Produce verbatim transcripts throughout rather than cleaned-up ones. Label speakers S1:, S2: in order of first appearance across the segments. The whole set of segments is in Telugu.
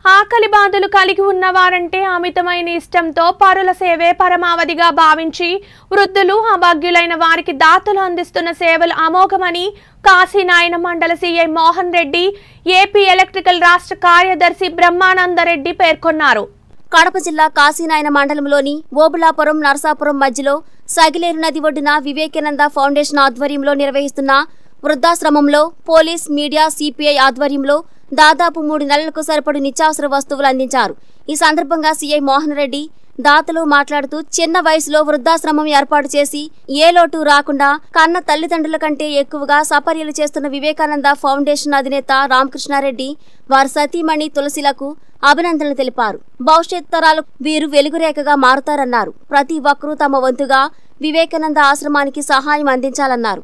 S1: ఆకలి బాధలు కలిగి ఉన్నవారంటే అమితమైన ఇష్టంతో పరుల సేవే పరమావధిగా భావించి వృద్ధులు అభాగ్యులైన వారికి దాతలు అందిస్తున్న సేవలు అమోఘమని కాశీనాయన మండల CI Mohan Reddy, AP electrical రాష్ట్ర కార్యదర్శి బ్రహ్మానందరెడ్డి పేర్కొన్నారు.
S2: కడప జిల్లా కాశీనాయన మండలంలోని ఓబులాపురం నరసాపురం మధ్యలో సగిలేరు నది ఒడ్డున వివేకానంద ఫౌండేషన్ ఆధ్వర్యంలో నిర్వహిస్తున్న వృద్ధాశ్రమంలో పోలీస్, మీడియా, సిపిఐ ఆధ్వర్యంలో దాదాపు మూడు నెలలకు సరిపడు నిత్యావసర వస్తువులు అందించారు. ఈ సందర్భంగా సీఐ మోహన్ రెడ్డి దాతలు మాట్లాడుతూ చిన్న వయసులో వృద్ధాశ్రమం ఏర్పాటు చేసి ఏ లోటు రాకుండా కన్న తల్లిదండ్రుల కంటే ఎక్కువగా సపర్యలు చేస్తున్న వివేకానంద ఫౌండేషన్ అధినేత రామకృష్ణారెడ్డి, వారి సతీమణి తులసిలకు అభినందనలు తెలిపారు. భవిష్యత్ తరాలకు వీరు వెలుగురేఖగా మారుతారన్నారు. ప్రతి ఒక్కరూ తమ వంతుగా వివేకానంద ఆశ్రమానికి సహాయం అందించాలన్నారు.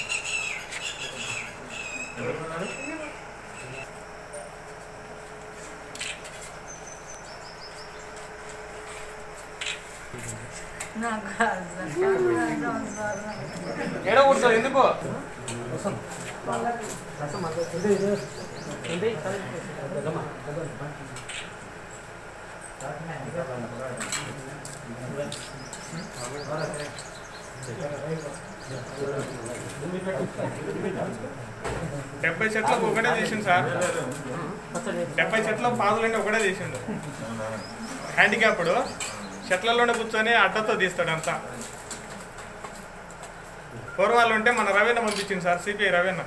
S3: డెబ్బై చెట్లకు ఒకటే చేసిండు సార్. డెబ్బై చెట్ల పాదులంటే ఒకటే చేసిండు. హ్యాండిక్యాప్డ్ చెట్లలోనే కూర్చొని అడ్డతో తీస్తాడు అంతా. పూర్వాళ్ళు ఉంటే మన రవీణ పంపించింది సార్, సిపిఐ రవీణ.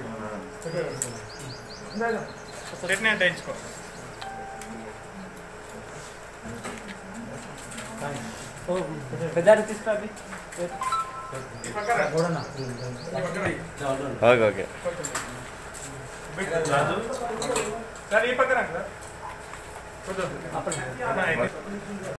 S3: చెట్ని అంటే ఇచ్చుకో. సార్ ఈ పక్కన